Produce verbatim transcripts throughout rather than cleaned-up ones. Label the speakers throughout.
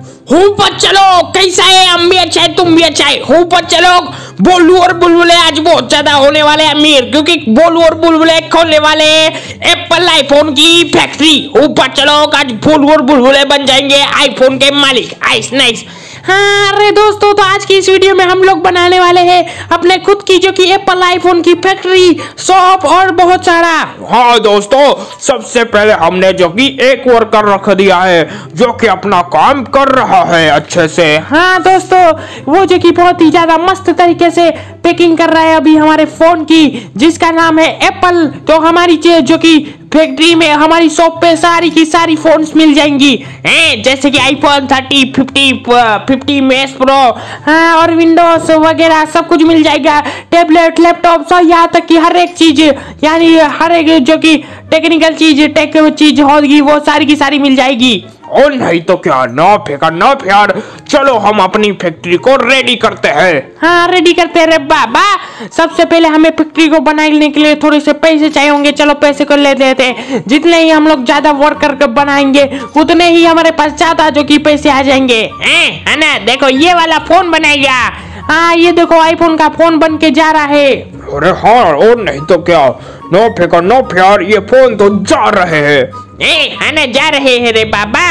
Speaker 1: ऊपर चलो, कैसा है? हम भी अच्छा है, तुम भी अच्छा है। ऊपर चलो, बोलू और बुलबुले आज बहुत ज्यादा होने वाले अमीर, क्योंकि बोलू और बुलबुले खोलने वाले एप्पल आईफोन की फैक्ट्री। ऊपर चलो, आज बोलू और बुलबुले बन जाएंगे आईफोन के मालिक। Ice nice. हाँ अरे दोस्तों, तो आज की इस वीडियो में हम लोग बनाने वाले हैं अपने खुद की जो कि एप्पल आईफोन की फैक्ट्री, शॉप और बहुत सारा।
Speaker 2: हाँ दोस्तों, सबसे पहले हमने जो कि एक वर्कर रख दिया है जो कि अपना काम कर रहा है अच्छे से।
Speaker 1: हाँ दोस्तों, वो जो कि बहुत ही ज्यादा मस्त तरीके से पैकिंग कर रहा है अभी हमारे फोन की, जिसका नाम है एप्पल। तो हमारी जो कि फैक्ट्री में, हमारी शॉप पे सारी की सारी फोन्स मिल जाएंगी, हैं? जैसे कि iPhone thirty, fifty, fifty max pro, हाँ, और विंडोज वगैरह सब कुछ मिल जाएगा। टैबलेट, लैपटॉप, सब, यहाँ तक कि हर एक चीज, यानी हर एक जो कि टेक्निकल चीज, टेक चीज होगी, वो सारी की सारी मिल जाएगी।
Speaker 2: और नहीं तो क्या, ना फेंका ना प्यार, चलो हम अपनी फैक्ट्री को रेडी करते हैं।
Speaker 1: हाँ रेडी करते हैं रे बाबा। सबसे पहले हमें फैक्ट्री को बनाने के लिए थोड़े से पैसे चाहिए होंगे। चलो पैसे को ले लेते हैं। जितने ही हम लोग ज्यादा वर्क करके बनाएंगे उतने ही हमारे पास ज्यादा जो कि पैसे आ जाएंगे, है ना? देखो ये वाला फोन बनेगा। हाँ ये देखो, आईफोन का फोन बन के जा रहा है।
Speaker 2: अरे हाँ, और नहीं तो क्या, नो फेंका नो प्यार, ये फोन तो जा रहे हैं।
Speaker 1: है ना, जा रहे हैं रे बाबा।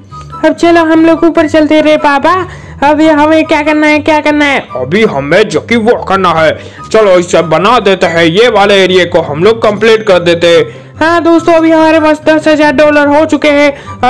Speaker 1: अब चलो हम लोग ऊपर चलते रे बाबा। अभी हमें क्या करना है, क्या करना है?
Speaker 2: अभी हमें जो कि वो करना है, चलो इसे बना देते हैं। ये वाले एरिया को हम लोग कंप्लीट कर देते हैं।
Speaker 1: हाँ दोस्तों, अभी हमारे पास दस हजार डॉलर हो चुके हैं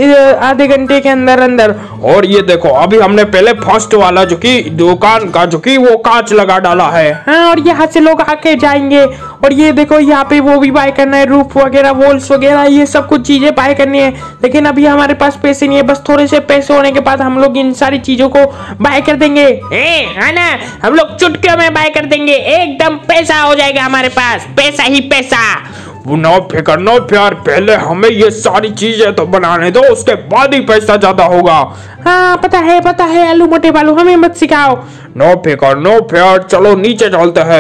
Speaker 1: आधे घंटे के अंदर अंदर।
Speaker 2: और ये देखो, अभी हमने पहले फर्स्ट वाला जो कि दुकान का जो कि वो कांच लगा डाला है।
Speaker 1: हाँ, और यहाँ से लोग आके जाएंगे। और ये देखो, यहाँ पे वो भी बाय करना है, रूफ वगैरह, वॉल्स वगैरह, ये सब कुछ चीजें बाय करनी है। लेकिन अभी हमारे पास पैसे नहीं है, बस थोड़े से पैसे होने के बाद हम लोग इन सारी चीजों को बाय कर देंगे, है ना? हम लोग चुटकियों में बाय कर देंगे, एकदम पैसा हो जाएगा हमारे पास, पैसा ही पैसा।
Speaker 2: नो फिकर नो प्यार, पहले हमें ये सारी चीजें तो बनाने दो, उसके बाद ही पैसा ज्यादा होगा।
Speaker 1: हाँ पता है, पता है आलू मोटे बालू, हमें मत सिखाओ।
Speaker 2: नो फिकर नो प्यार, चलो नीचे चलते हैं।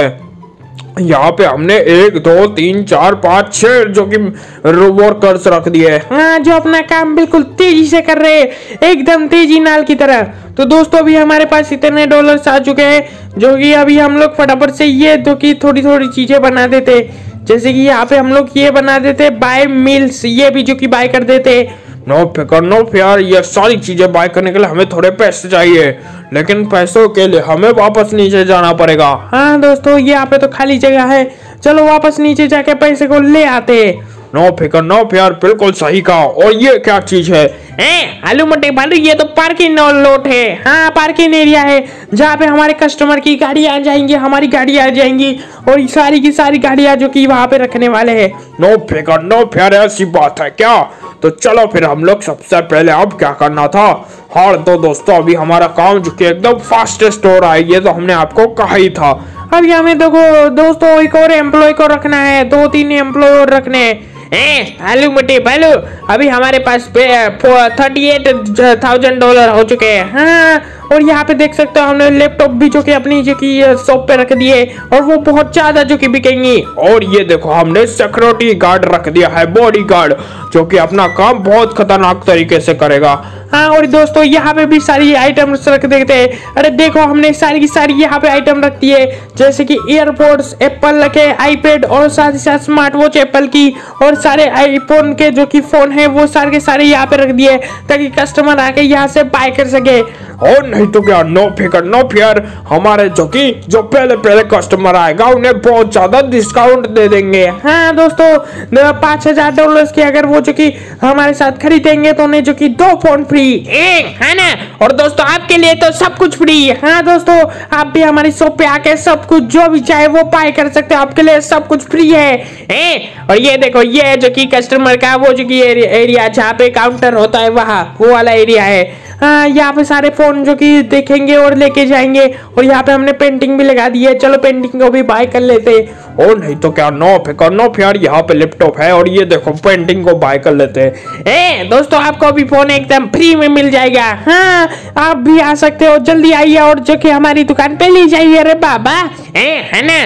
Speaker 2: यहाँ पे हमने एक दो तीन चार पाँच छह जो कि वर्कर्स रख दिए,
Speaker 1: हाँ, जो अपना काम बिल्कुल तेजी से कर रहे हैं, एकदम तेजी नाल की तरह। तो दोस्तों, अभी हमारे पास इतने डॉलर्स आ चुके हैं जो कि अभी हम लोग फटाफट से ये तो कि थोड़ी थोड़ी चीजें बना देते। जैसे कि यहाँ पे हम लोग ये बना देते बाय मिल्स, ये भी जो कि बाय कर देते।
Speaker 2: नो फिकर नो प्यार, ये सारी चीजें बाय करने के लिए हमें थोड़े पैसे चाहिए, लेकिन पैसों के लिए हमें वापस नीचे जाना पड़ेगा।
Speaker 1: हाँ दोस्तों, यहाँ पे तो खाली जगह है, चलो वापस नीचे जाके पैसे को ले आते।
Speaker 2: नो फिकर नो प्यार, बिल्कुल सही कहा। और ये क्या चीज है?
Speaker 1: ए, आलू मटे बालू, ये तो पार्किंग लॉट है। हाँ, पार्किंग एरिया है जहाँ पे हमारे कस्टमर की गाड़ी आ जाएंगी, हमारी गाड़ी आ जाएंगी, और सारी की सारी गाड़ियाँ जो कि वहाँ पे रखने वाले हैं।
Speaker 2: नो फिकर नो प्यार, ऐसी बात है क्या? तो चलो फिर हम लोग सबसे पहले अब क्या करना था। हाँ तो दोस्तों, अभी हमारा काम जो कि एकदम फास्टेस्ट हो रहा है, ये तो हमने आपको कहा ही था।
Speaker 1: अभी हमें देखो दोस्तों, एक और एम्प्लॉय को रखना है, दो तीन एम्प्लॉय और रखने हैं। ए, आलू मटे बालू, अभी हमारे पास थर्टी एट थाउजेंड डॉलर हो चुके हैं। हाँ, और यहाँ पे देख सकते हो हमने लैपटॉप भी जो कि अपनी जो कि शॉप पे रख दिए, और वो बहुत ज्यादा जो कि बिकेंगी।
Speaker 2: और ये देखो, हमने सिक्योरिटी गार्ड रख दिया है, बॉडी गार्ड, जो कि अपना काम बहुत खतरनाक तरीके से करेगा।
Speaker 1: हाँ, और दोस्तों यहाँ पे भी सारी आइटम्स रख देते हैं। अरे देखो, हमने सारी की सारी यहाँ पे आइटम रख दी है, जैसे कि एयरपोर्ट्स एप्पल रखे, आईपैड, और साथ ही साथ स्मार्ट वॉच एप्पल की, और सारे आईफोन के जो कि फोन है वो सारे के सारे यहाँ पे रख दिए, ताकि कस्टमर आके यहाँ से बाय कर सके।
Speaker 2: और नहीं तो क्या, नो फिकर नो फियर, हमारे जो कि जो पहले पहले कस्टमर आएगा उन्हें बहुत ज्यादा डिस्काउंट दे देंगे।
Speaker 1: हाँ दोस्तों, पाँच हजार डॉलर की अगर वो जो कि हमारे साथ खरीदेंगे तो उन्हें जो कि दो फोन फ्री, है ना? और दोस्तों, आपके लिए तो सब कुछ फ्री। हाँ दोस्तों, आप भी हमारी शॉप पे आके सब कुछ जो भी चाहे वो बाय कर सकते हो, आपके लिए सब कुछ फ्री है, है? और ये देखो, ये जो कि कस्टमर का वो जो कि एरिया जहाँ पे काउंटर होता है, वहाँ वो वाला एरिया है। हाँ, यहाँ पे सारे फोन जो कि देखेंगे और लेके जाएंगे, और यहाँ पे हमने पेंटिंग भी लगा दी है, चलो पेंटिंग को भी बाय कर लेते।
Speaker 2: और नहीं तो क्या, नो फिकर नो फियर, यहाँ पे लैपटॉप है, और ये देखो पेंटिंग को बाय कर लेते हैं।
Speaker 1: दोस्तों, आपको भी फोन एकदम फ्री में मिल जाएगा। हाँ, आप भी आ सकते हो, जल्दी आइए और जो कि हमारी दुकान पे ले जाइए रे बाबा, है ना?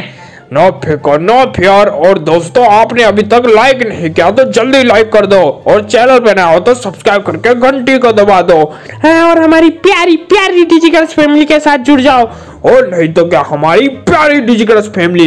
Speaker 2: नो फेंको नो फेयर। और दोस्तों आपने अभी तक लाइक नहीं किया तो जल्दी लाइक कर दो और चैनल पे नया हो तो सब्सक्राइब करके घंटी को दबा दो।
Speaker 1: हाँ, और हमारी प्यारी प्यारी डिजिगर्ल्स फैमिली के साथ जुड़ जाओ।
Speaker 2: और नहीं तो क्या हमारी प्यारी डिजिगर्ल्स फैमिली।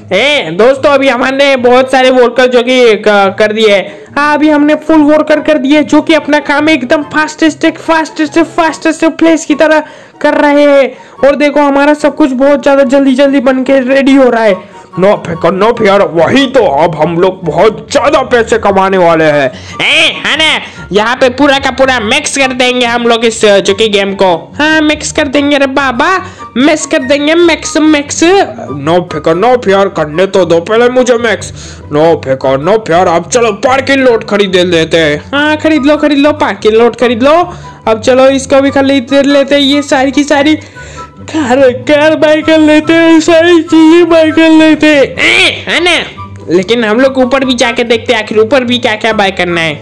Speaker 1: ए दोस्तों अभी हमने बहुत सारे वर्कर जो कि कर दिए। हाँ, अभी हमने फुल वर्कर कर दिए जो कि अपना काम एकदम फास्टेस्ट फास्टेस्ट फास्टेस्ट प्लेस की तरह कर रहे हैं। और देखो हमारा सब कुछ बहुत ज्यादा जल्दी जल्दी बन के रेडी हो रहा है।
Speaker 2: नो फेंको नो फेयर। वही तो अब हम लोग बहुत ज्यादा पैसे कमाने वाले हैं।
Speaker 1: है ना, यहाँ पे पूरा का पूरा मिक्स कर देंगे हम लोग इस जो कि गेम को। हाँ मिक्स कर देंगे रे बाबा, मिक्स कर देंगे मिक्स मिक्स।
Speaker 2: नो फेंको नो फेयर करने तो दो पहले मुझे मिक्स। नो फेंको नो फेयर। अब चलो पार्किंग लॉट खरीद लेते हैं।
Speaker 1: हाँ खरीद लो खरीद लो पार्किंग लॉट खरीद लो। अब चलो इसको भी खरीद लेते हैं। ये सारी की सारी कार कार बाय कर लेते हैं, सारी चीजें बाय कर लेते हैं, है ना। लेकिन हम लोग ऊपर भी जाके देखते हैं आखिर ऊपर भी क्या क्या बाय करना है।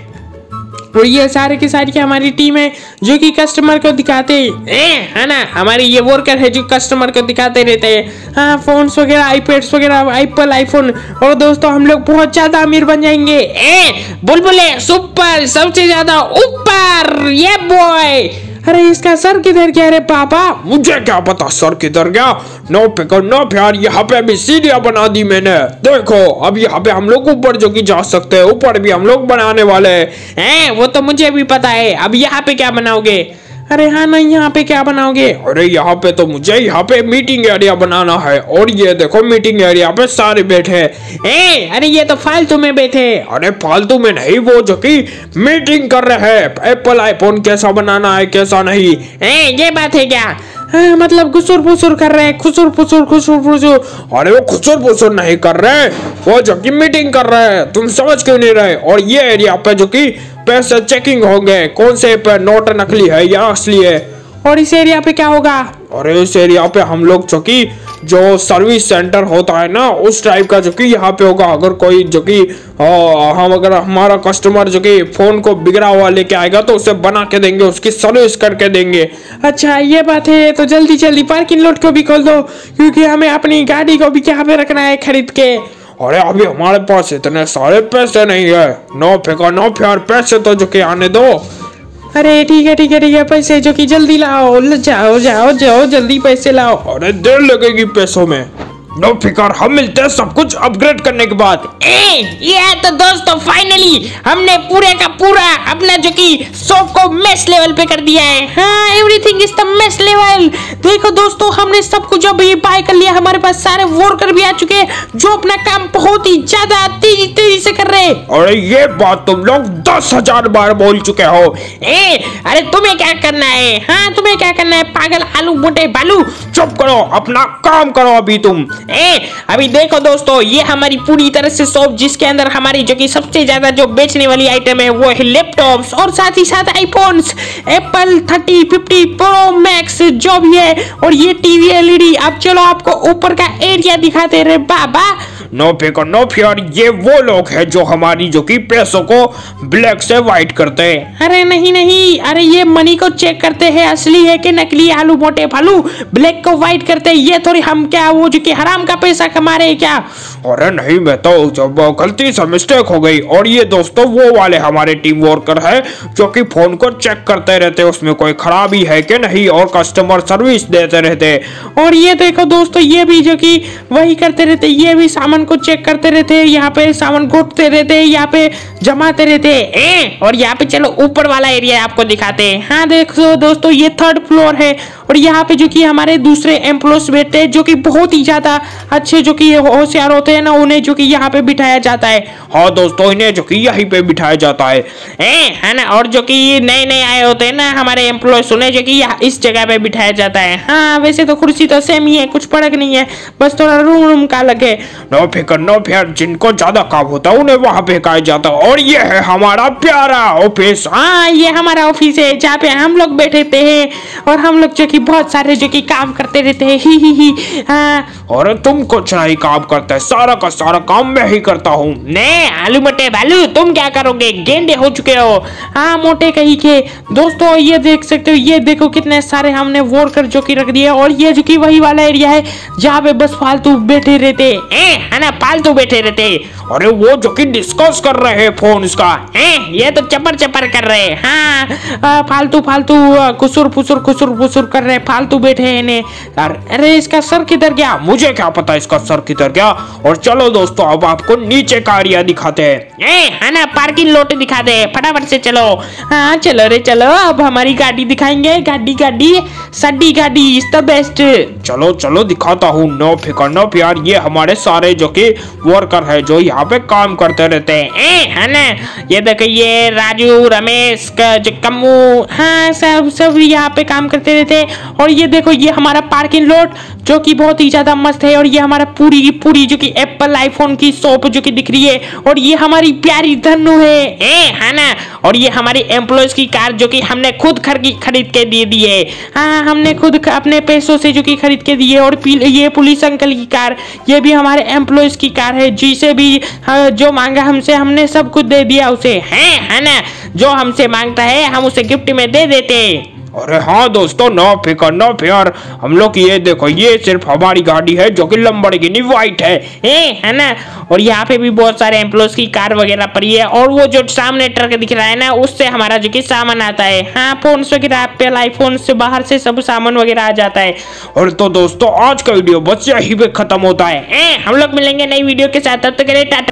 Speaker 1: और ये सारे की सारी की हमारी टीम है जो कि कस्टमर को दिखाते हैं, है ना। हमारी ये वर्कर है जो कस्टमर को दिखाते रहते हैं। हाँ फोन्स वगैरह, आईपैड्स वगैरह, एप्पल आईफोन। और दोस्तों हम लोग बहुत ज्यादा अमीर बन जाएंगे। ए बुलबुले सुपर सबसे ज्यादा ऊपर, ये बॉय। अरे इसका सर किधर गया रे पापा?
Speaker 2: मुझे क्या पता सर किधर गया। नो फेंको नो फेयर। यहाँ पे भी सीढ़ियाँ बना दी मैंने, देखो अब यहाँ पे हम लोग ऊपर जो कि जा सकते हैं। ऊपर भी हम लोग बनाने वाले
Speaker 1: हैं। वो तो मुझे भी पता है। अब यहाँ पे क्या बनाओगे? अरे हाँ नहीं, यहाँ पे क्या बनाओगे?
Speaker 2: अरे यहाँ पे तो मुझे यहाँ पे मीटिंग एरिया बनाना है। और ये देखो मीटिंग एरिया पे सारे बैठे
Speaker 1: हैं। अरे ये तो फालतू में बैठे।
Speaker 2: अरे फालतू में नहीं, वो जो कि मीटिंग कर रहे हैं एप्पल आईफोन कैसा बनाना है कैसा नहीं।
Speaker 1: ए, ये बात है क्या? हाँ, मतलब खुसुर फुसुर कर रहे हैं, खुसुर फुसुर खुसुर फुसुर।
Speaker 2: अरे वो खुसुर फुसुर नहीं कर रहे, वो जो कि मीटिंग कर रहे हैं। तुम समझ क्यों नहीं रहे? और ये एरिया पे जो कि पैसे चेकिंग होंगे, कौन से पे नोट नकली है या असली है।
Speaker 1: और इस एरिया पे क्या होगा?
Speaker 2: अरे इस एरिया पे हम लोग जो कि जो सर्विस सेंटर होता है ना उस टाइप का जो कि यहाँ पे होगा। अगर कोई जो कि हम अगर हमारा कस्टमर जो कि फोन को बिगड़ा हुआ लेके आएगा तो उसे बना के देंगे, उसकी सर्विस करके देंगे।
Speaker 1: अच्छा ये बात है, तो जल्दी जल्दी पार्किंग लॉट को भी खोल दो क्योंकि हमें अपनी गाड़ी को भी यहाँ पे रखना है खरीद के।
Speaker 2: अरे अभी हमारे पास इतने सारे पैसे नहीं है। नो फेंको नो फेयर। पैसे तो जो कि आने दो।
Speaker 1: अरे ठीक है ठीक है ठीक है, पैसे जो कि जल्दी लाओ, जाओ जाओ जाओ जल्दी पैसे लाओ।
Speaker 2: अरे देर लगेगी पैसों में। नो फिकर, हम मिलते हैं सब कुछ अपग्रेड करने के बाद।
Speaker 1: ए, ये तो दोस्तों फाइनली हमने पूरे का पूरा अपना जो कि शॉप को मेस लेवल पे कर दिया है। हाँ everything is the mess level. देखो दोस्तों हमने सब कुछ अभी बाय कर लिया। हमारे पास सारे वर्कर भी आ चुके हैं जो अपना काम बहुत ही ज्यादा तेजी तेजी से कर रहे हैं।
Speaker 2: अरे ये बात तुम लोग दस हजार बार बोल चुके हो।
Speaker 1: ए, अरे तुम्हें क्या करना है? हाँ तुम्हें क्या करना है पागल आलू मोटे बालू?
Speaker 2: चुप करो, अपना काम करो अभी तुम।
Speaker 1: ए, अभी देखो दोस्तों ये हमारी पूरी तरह से शॉप जिसके अंदर हमारी जो कि सबसे ज्यादा जो बेचने वाली आइटम है वो है लैपटॉप्स और साथ ही साथ iPhones, Apple thirty fifty pro max जो भी है, और ये टीवी एलईडी। अब चलो आपको ऊपर का एरिया दिखाते रहे बाबा।
Speaker 2: नो फेंको नो फेयर। ये वो लोग हैं जो हमारी जो कि पैसों को ब्लैक से व्हाइट करते हैं।
Speaker 1: अरे नहीं नहीं, अरे ये मनी को चेक करते हैं असली है कि नकली। आलू मोटे फालू ब्लैक को व्हाइट करते हैं। ये थोड़ी हम क्या वो जो कि हराम का पैसा कमा रहे हैं क्या?
Speaker 2: अरे नहीं, मैं तो जब गलती से मिस्टेक हो गई। और ये दोस्तों वो वाले हमारे टीम वर्कर है जो कि फोन को चेक करते रहते, उसमें कोई खराबी है कि नहीं और कस्टमर सर्विस देते रहते।
Speaker 1: और ये देखो दोस्तों ये भी जो कि वही करते रहते, ये भी सामान को चेक करते रहते हैं, यहाँ पे सामान गोटते रहते हैं, यहाँ पे जमाते रहते हैं। और यहाँ पे चलो ऊपर वाला एरिया आपको दिखाते हैं। हाँ देखो दोस्तों ये थर्ड फ्लोर है और यहाँ पे जो कि हमारे दूसरे एम्प्लॉयज बैठते हैं जो कि बहुत ही ज्यादा अच्छे जो कि होशियार होते हैं ना, उन्हें जो कि यहाँ पे बिठाया जाता है।
Speaker 2: हाँ दोस्तों इन्हें जो कि यहीं पे बिठाया जाता है
Speaker 1: ए, है ना। और जो कि नए नए आए होते हैं ना हमारे एम्प्लॉयज, उन्हें जो कि इस जगह पे बिठाया जाता है। हाँ वैसे तो कुर्सी तो सेम ही है, कुछ फर्क नहीं है, बस थोड़ा रूम रूम का अलग है।
Speaker 2: नो फिकर नो फियर। जिनको ज्यादा काम होता है उन्हें वहां पे कहा जाता है। और ये है हमारा प्यारा ऑफिस।
Speaker 1: हाँ ये हमारा ऑफिस है जहाँ पे हम लोग बैठे हैं और हम लोग जो कि बहुत सारे जो कि काम करते रहते हैं। ही ही ही। हाँ
Speaker 2: और तुम कुछ नहीं काम करते, सारा का सारा काम मैं ही करता हूँ।
Speaker 1: ने आलू मटे भालू तुम क्या करोगे, गेंडे हो चुके हो। हाँ मोटे कहीं के। दोस्तों ये देख सकते हो, ये देखो कितने सारे हमने वर्कर जो की रख दिए, और ये जो की वही वाला एरिया है जहाँ पे बस फालतू बैठे रहते है ना, फालतू बैठे रहते।
Speaker 2: अरे वो जो कि डिस्कस कर रहे हैं फोन इसका,
Speaker 1: ये तो चपर चपर कर रहे हैं। हाँ फालतू फालतू कुसुर फुसुर कुसुर फुसुर कर रहे, फालतू बैठे हैं इन्हें। अरे इसका सर किधर गया,
Speaker 2: मुझे क्या पता इसका सर किधर गया। और चलो दोस्तों अब आपको नीचे का एरिया दिखाते हैं।
Speaker 1: है ना, पार्किंग लॉट दिखा दे, फटाफट से चलो। हाँ चलो रे चलो, अब हमारी गाड़ी दिखाएंगे। गाड़ी गाड़ी सड्डी गाड़ी इज द बेस्ट।
Speaker 2: चलो चलो दिखाता हूँ। नो फिकर नो प्यार, ये हमारे सारे जो कि वर्कर है जो यहाँ पे काम करते रहते हैं,
Speaker 1: है ना। ये देखो ये राजू रमेश का जो कम्मू, हाँ सब सब यहाँ पे काम करते रहते हैं। और ये देखो ये हमारा पार्किंग लॉट जो कि बहुत ही ज्यादा मस्त है। और ये हमारा पूरी की पूरी जो कि एप्पल आईफोन की शॉप जो कि दिख रही है। और ये हमारी प्यारी धनु है, है ना। और ये हमारी एम्प्लॉयज की कार जो कि हमने खुद खरीद के दे दी है। हाँ हमने खुद अपने पैसों से जो कि खरीद के दी है। और ये पुलिस अंकल की कार, ये भी हमारे एम्प्लॉयज की कार है, जिसे भी जो मांगा हमसे हमने सब कुछ दे दिया उसे, है है ना। जो हमसे मांगता है हम उसे गिफ्ट में दे देते।
Speaker 2: अरे हाँ दोस्तों नो फिकर नो फियर, हम लोग ये देखो ये सिर्फ हमारी गाड़ी है जो कि लंबरगिनी व्हाइट है,
Speaker 1: ए, है ना। और यहाँ पे भी बहुत सारे एम्प्लॉयज की कार वगैरह पड़ी है। और वो जो सामने ट्रक दिख रहा है ना, उससे हमारा जो कि सामान आता है। हाँ फोन वगैरह, एप्पल आईफोन से बाहर से सब सामान वगैरह आ जाता है।
Speaker 2: और तो दोस्तों आज का वीडियो बस यही पे खत्म होता है।
Speaker 1: ए, हम लोग मिलेंगे नई वीडियो के साथ, तब तक के लिए टाटा।